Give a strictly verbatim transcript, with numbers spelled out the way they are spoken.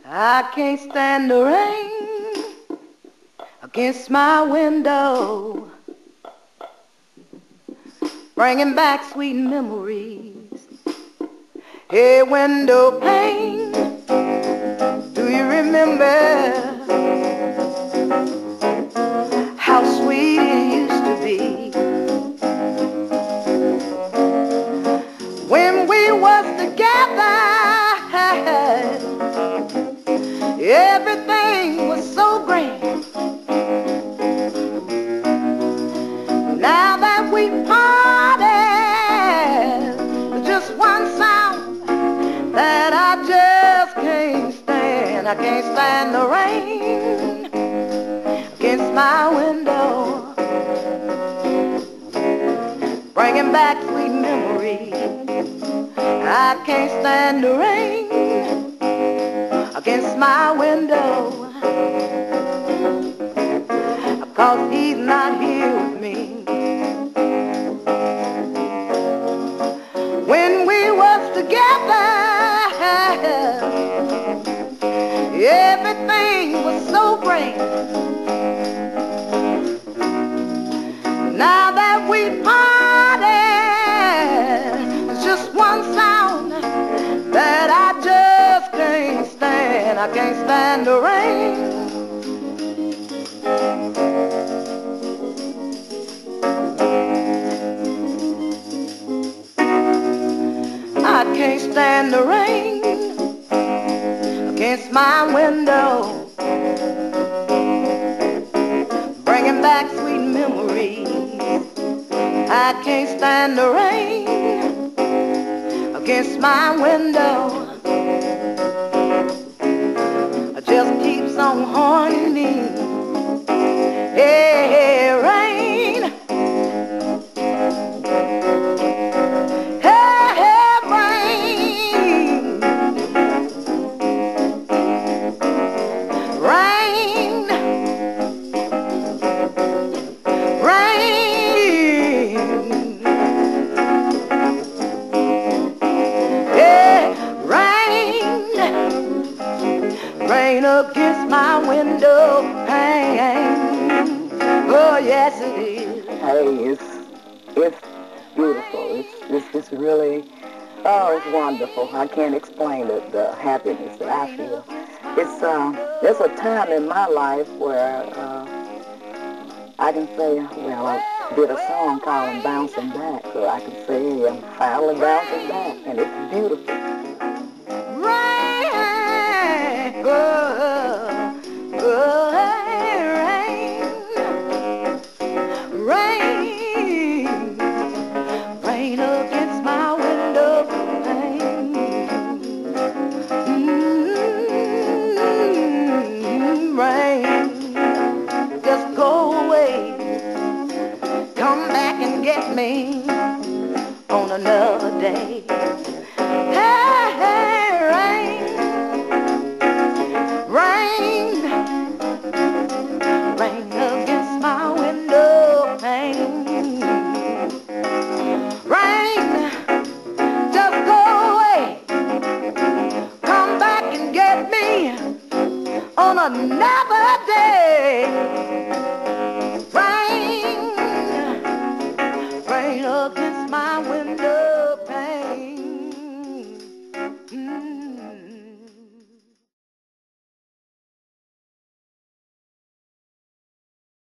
I can't stand the rain against my window, bringing back sweet memories. Hey, window pane, do you remember how sweet it used to be when we was together? Everything was so great. Now that we parted, just one sound that I just can't stand. I can't stand the rain against my window, bringing back sweet memories. I can't stand the rain against my window, 'cause he's not here with me. When we was together, everything was so great. Now that we parted, it's just one sound that I just can't stand. I can't stand the rain. I can't stand the rain against my window, bringing back sweet memories. I can't stand the rain against my window. It just keeps on haunting me. Hey, hey, rain. Hey, hey, rain. Rain. Rain. Yeah, rain. Rain against my window pane. Oh, yes, it is. Hey, it's, it's beautiful. It's, it's, it's really, oh, it's wonderful. I can't explain it, the happiness that I feel. It's, uh, there's a time in my life where uh, I can say, well, I did a song called Bouncing Back, so I can say I'm finally bouncing back, and it's beautiful. Rain, oh, oh, rain, rain, rain against my window pane. Mm, rain, just go away, come back and get me on another day. Hey, hey, rain, rain, rain against my window pane. Rain, just go away, come back and get me on another day. Rain, rain against my window pane. Mm.